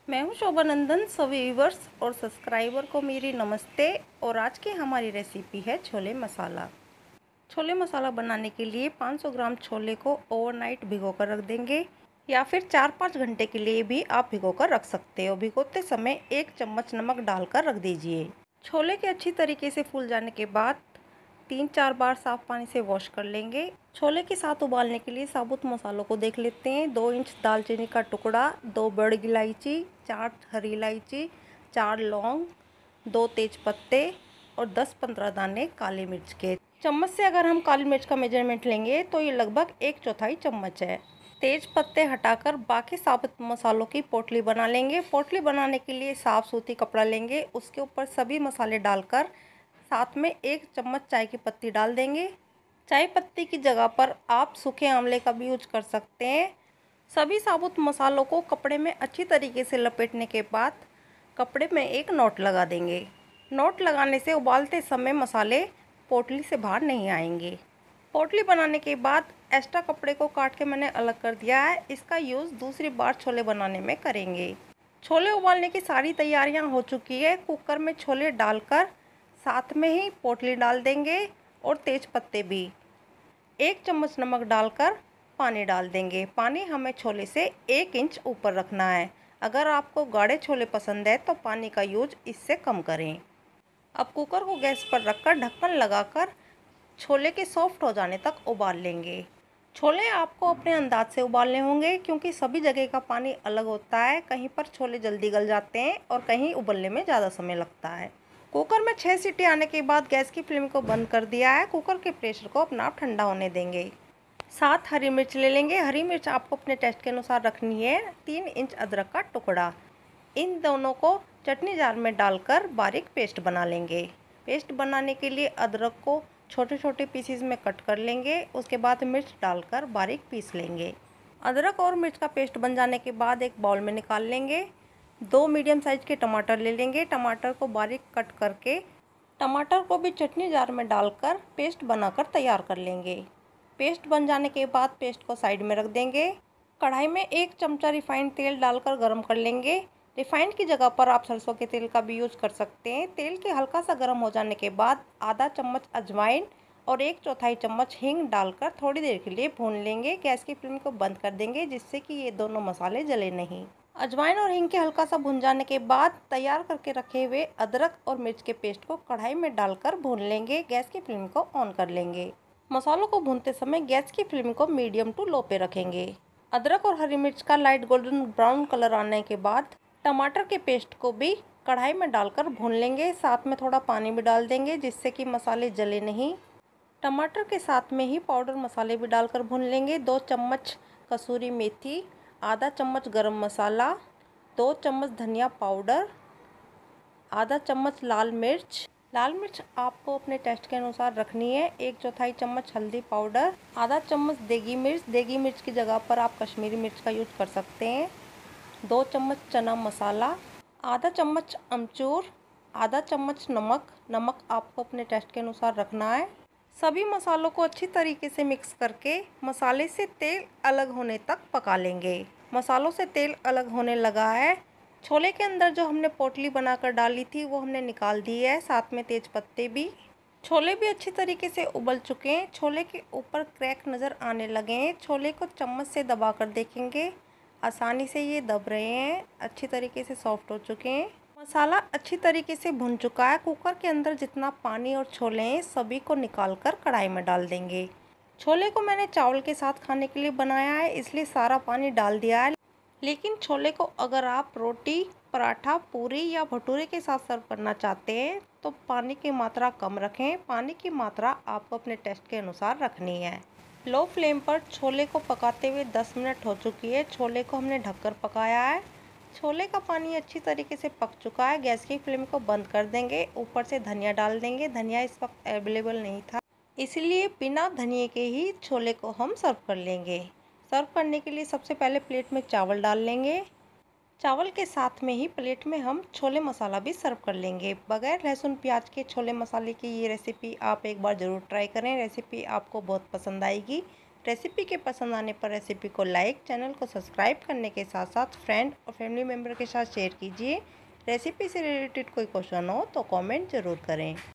मैं हूं शोभा नंदन। सभी व्यूवर्स और सब्सक्राइबर को मेरी नमस्ते। और आज की हमारी रेसिपी है छोले मसाला। छोले मसाला बनाने के लिए 500 ग्राम छोले को ओवरनाइट भिगोकर रख देंगे, या फिर 4-5 घंटे के लिए भी आप भिगोकर रख सकते हो। भिगोते समय 1 चम्मच नमक डालकर रख दीजिए। छोले के अच्छी तरीके से फूल जाने के बाद 3-4 बार साफ पानी से वॉश कर लेंगे। छोले के साथ उबालने के लिए साबुत मसालों को देख लेते हैं। 2 इंच दालचीनी का टुकड़ा, 2 बड़ी इलायची, 4 हरी इलायची, 4 लौंग, 2 तेज पत्ते और 10-15 दाने काली मिर्च के। चम्मच से अगर हम काली मिर्च का मेजरमेंट लेंगे तो ये लगभग 1/4 चम्मच है। तेज पत्ते हटाकर बाकी साबुत मसालों की पोटली बना लेंगे। पोटली बनाने के लिए साफ सूती कपड़ा लेंगे, उसके ऊपर सभी मसाले डालकर साथ में 1 चम्मच चाय की पत्ती डाल देंगे। चाय पत्ती की जगह पर आप सूखे आंवले का भी यूज कर सकते हैं। सभी साबुत मसालों को कपड़े में अच्छी तरीके से लपेटने के बाद कपड़े में एक नॉट लगा देंगे। नॉट लगाने से उबालते समय मसाले पोटली से बाहर नहीं आएंगे। पोटली बनाने के बाद एक्स्ट्रा कपड़े को काट के मैंने अलग कर दिया है। इसका यूज़ दूसरी बार छोले बनाने में करेंगे। छोले उबालने की सारी तैयारियां हो चुकी है। कुकर में छोले डालकर साथ में ही पोटली डाल देंगे और तेज पत्ते भी। 1 चम्मच नमक डालकर पानी डाल देंगे। पानी हमें छोले से 1 इंच ऊपर रखना है। अगर आपको गाढ़े छोले पसंद है तो पानी का यूज इससे कम करें। अब कुकर को गैस पर रखकर ढक्कन लगाकर छोले के सॉफ्ट हो जाने तक उबाल लेंगे। छोले आपको अपने अंदाज से उबालने होंगे, क्योंकि सभी जगह का पानी अलग होता है। कहीं पर छोले जल्दी गल जाते हैं और कहीं उबलने में ज़्यादा समय लगता है। कुकर में 6 सीटी आने के बाद गैस की फ्लेम को बंद कर दिया है। कुकर के प्रेशर को अपना आप ठंडा होने देंगे। 7 हरी मिर्च ले लेंगे। हरी मिर्च आपको अपने टेस्ट के अनुसार रखनी है। 3 इंच अदरक का टुकड़ा। इन दोनों को चटनी जार में डालकर बारीक पेस्ट बना लेंगे। पेस्ट बनाने के लिए अदरक को छोटे छोटे पीसेस में कट कर लेंगे। उसके बाद मिर्च डालकर बारीक पीस लेंगे। अदरक और मिर्च का पेस्ट बन जाने के बाद एक बाउल में निकाल लेंगे। 2 मीडियम साइज के टमाटर ले लेंगे। टमाटर को बारीक कट करके टमाटर को भी चटनी जार में डालकर पेस्ट बनाकर तैयार कर लेंगे। पेस्ट बन जाने के बाद पेस्ट को साइड में रख देंगे। कढ़ाई में 1 चमचा रिफाइंड तेल डालकर गर्म कर लेंगे। रिफाइंड की जगह पर आप सरसों के तेल का भी यूज़ कर सकते हैं। तेल के हल्का सा गर्म हो जाने के बाद आधा चम्मच अजवाइन और 1/4 चम्मच हींग डालकर थोड़ी देर के लिए भून लेंगे। गैस की फ्लेम को बंद कर देंगे, जिससे कि ये दोनों मसाले जले नहीं। अजवाइन और हींग के हल्का सा भून जाने के बाद तैयार करके रखे हुए अदरक और मिर्च के पेस्ट को कढ़ाई में डालकर भून लेंगे। गैस की फ्लेम को ऑन कर लेंगे। मसालों को भूनते समय गैस की फ्लेम को मीडियम टू लो पे रखेंगे। अदरक और हरी मिर्च का लाइट गोल्डन ब्राउन कलर आने के बाद टमाटर के पेस्ट को भी कढ़ाई में डालकर भून लेंगे। साथ में थोड़ा पानी भी डाल देंगे, जिससे कि मसाले जले नहीं। टमाटर के साथ में ही पाउडर मसाले भी डालकर भून लेंगे। 2 चम्मच कसूरी मेथी, आधा चम्मच गरम मसाला, 2 चम्मच धनिया पाउडर, आधा चम्मच लाल मिर्च। लाल मिर्च आपको अपने टेस्ट के अनुसार रखनी है। 1/4 चम्मच हल्दी पाउडर, आधा चम्मच देगी मिर्च। देगी मिर्च की जगह पर आप कश्मीरी मिर्च का यूज़ कर सकते हैं। 2 चम्मच चना मसाला, आधा चम्मच अमचूर, आधा चम्मच नमक। नमक आपको अपने टेस्ट के अनुसार रखना है। सभी मसालों को अच्छी तरीके से मिक्स करके मसाले से तेल अलग होने तक पका लेंगे। मसालों से तेल अलग होने लगा है। छोले के अंदर जो हमने पोटली बनाकर डाली थी वो हमने निकाल दी है, साथ में तेज पत्ते भी। छोले भी अच्छी तरीके से उबल चुके हैं। छोले के ऊपर क्रैक नज़र आने लगे हैं। छोले को चम्मच से दबाकर देखेंगे, आसानी से ये दब रहे हैं। अच्छी तरीके से सॉफ्ट हो चुके हैं। मसाला अच्छी तरीके से भुन चुका है। कुकर के अंदर जितना पानी और छोले हैं सभी को निकाल कर कढ़ाई में डाल देंगे। छोले को मैंने चावल के साथ खाने के लिए बनाया है, इसलिए सारा पानी डाल दिया है। लेकिन छोले को अगर आप रोटी, पराठा, पूरी या भटूरे के साथ सर्व करना चाहते हैं तो पानी की मात्रा कम रखें। पानी की मात्रा आपको अपने टेस्ट के अनुसार रखनी है। लो फ्लेम पर छोले को पकाते हुए 10 मिनट हो चुकी है। छोले को हमने ढककर पकाया है। छोले का पानी अच्छी तरीके से पक चुका है। गैस की फ्लेम को बंद कर देंगे। ऊपर से धनिया डाल देंगे। धनिया इस वक्त अवेलेबल नहीं था, इसलिए बिना धनिए के ही छोले को हम सर्व कर लेंगे। सर्व करने के लिए सबसे पहले प्लेट में चावल डाल लेंगे। चावल के साथ में ही प्लेट में हम छोले मसाला भी सर्व कर लेंगे। बगैर लहसुन प्याज के छोले मसाले की ये रेसिपी आप एक बार ज़रूर ट्राई करें। रेसिपी आपको बहुत पसंद आएगी। रेसिपी के पसंद आने पर रेसिपी को लाइक, चैनल को सब्सक्राइब करने के साथ साथ फ्रेंड और फैमिली मेम्बर के साथ शेयर कीजिए। रेसिपी से रिलेटेड कोई क्वेश्चन हो तो कमेंट ज़रूर करें।